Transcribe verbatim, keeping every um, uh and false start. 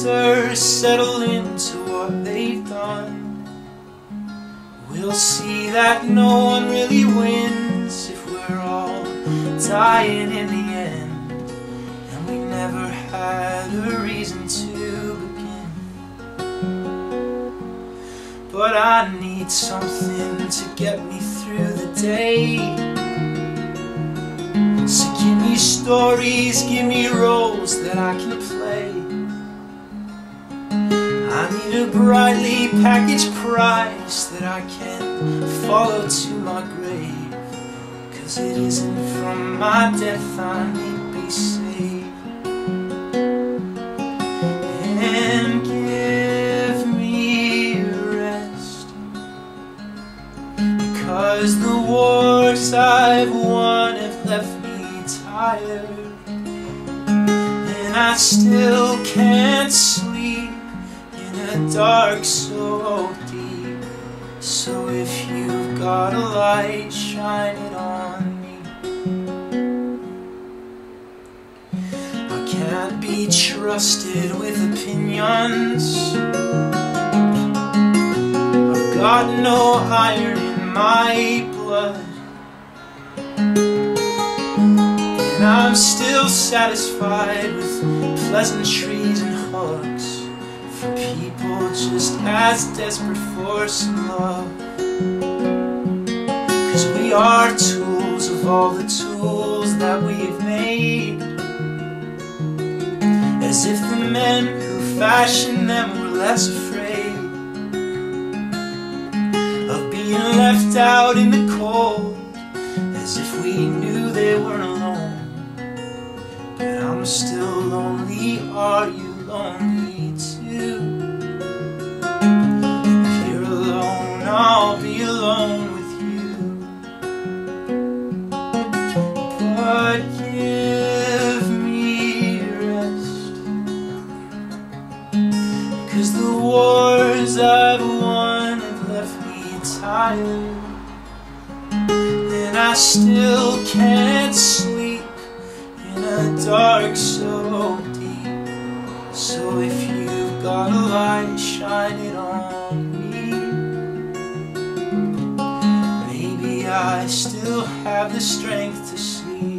answers settle into what they've done, we'll see that no one really wins if we're all dying in the end, and we never had a reason to begin. But I need something to get me through the day, so give me stories, give me roles that I can play. I need a brightly packaged prize that I can follow to my grave, 'cause it isn't from my death I need be saved. And give me rest, because the wars I've won have left me tired, and I still can't sleep in a dark so deep. So if you've got a light, shine it on me. I can't be trusted with opinions, I've got no iron in my blood, and I'm still satisfied with pleasantries and hugs from people just as desperate for some love. 'Cause we are tools of all the tools that we've made, as if the men who fashioned them were less afraid of being left out in the cold, as if we knew they weren't alone. But I'm still lonely, are you lonely too? If you're alone, I'll be alone with you. But give me rest, 'cause the wars I've won have left me tired, and I still can't sleep in a dark so deep. So if you've got a light, shine it on me. Maybe I still have the strength to see